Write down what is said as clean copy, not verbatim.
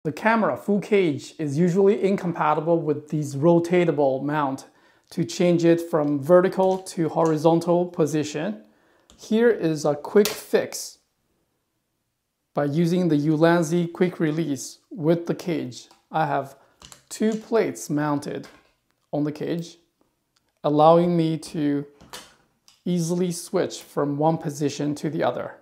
The camera full cage is usually incompatible with these rotatable mount to change it from vertical to horizontal position. Here is a quick fix by using the Ulanzi quick release with the cage. I have 2 plates mounted on the cage, allowing me to easily switch from one position to the other.